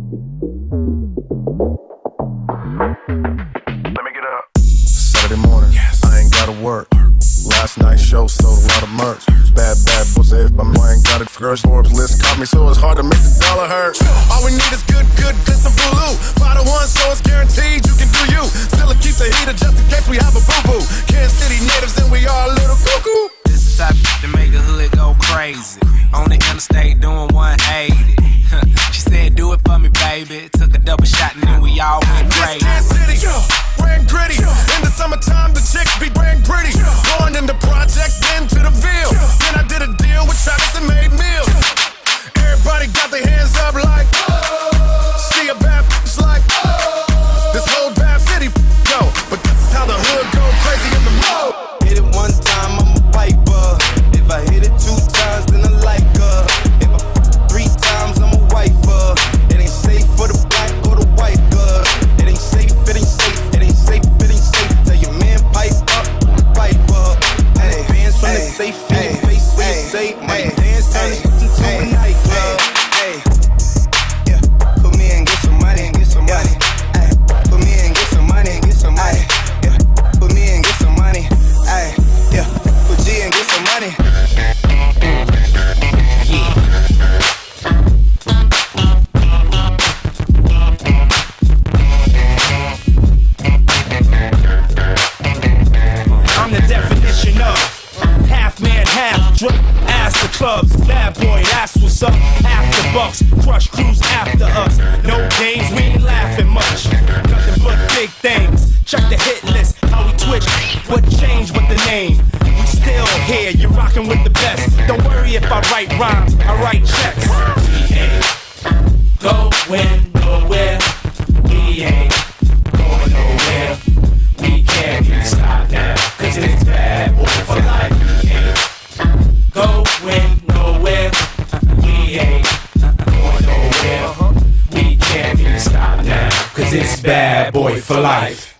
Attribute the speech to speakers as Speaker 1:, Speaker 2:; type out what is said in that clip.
Speaker 1: Let me get up. Saturday morning, yes. I ain't gotta work. Last night's show sold a lot of merch. Bad pussy, if I'm I ain't got it. Girls Forbes list caught me, so it's hard to make the dollar hurt. All we need is good, some Bulu. 5 to 1, so it's guaranteed you can do you. Still keep the heater just in case we have a boo-boo. Kansas City natives and we are a little cuckoo.
Speaker 2: This is the type to make a hood go crazy. On the interstate doing 180. She said, do it for me, baby. Took a double shot and then we all went crazy.
Speaker 1: Kansas City, wearing gritty. In the summertime, the chicks be wearing pretty. Going in the projects, then to the Ville. Then I did a deal with Travis and made meals. Everybody got their hands up like, see a bad bitch like, this whole bad city go. But this is how the hood go crazy in the mode.
Speaker 3: Hit it one time, I'm a piper. If I hit it 2 times, then I like her. If I 3 times, I'm a wiper. It ain't safe for the black or the white girl. It ain't safe, it ain't safe, it ain't safe, it ain't safe. Tell your man pipe up, pipe up. Hey, bands from the safe in your face when you say, money dance, turn it into a nightclub. Hey, yeah, put me in, get some money, get some money. Hey, put me in, get some money, get some money. Yeah, put me in, get some money. Hey, yeah, put G in, get some money.
Speaker 4: I'm the definition of half man, half drunk. Ask the clubs, bad boy, that's what's up. After bucks, crush crews after us. No games, we ain't laughing much. Nothing but big things. Check the hit list, how we twitch. What changed with the name? We still here, you're rocking with the best. Don't worry if I write rhymes, I write checks. We ain't going nowhere. We ain't going nowhere. We can't be stopped now, cause it's bad boy for life. We ain't going nowhere. We ain't going nowhere. We can't be stopped now, cause it's bad boy for life.